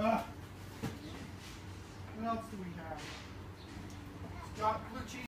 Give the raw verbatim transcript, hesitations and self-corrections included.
Uh, what else do we have? Got blue cheese.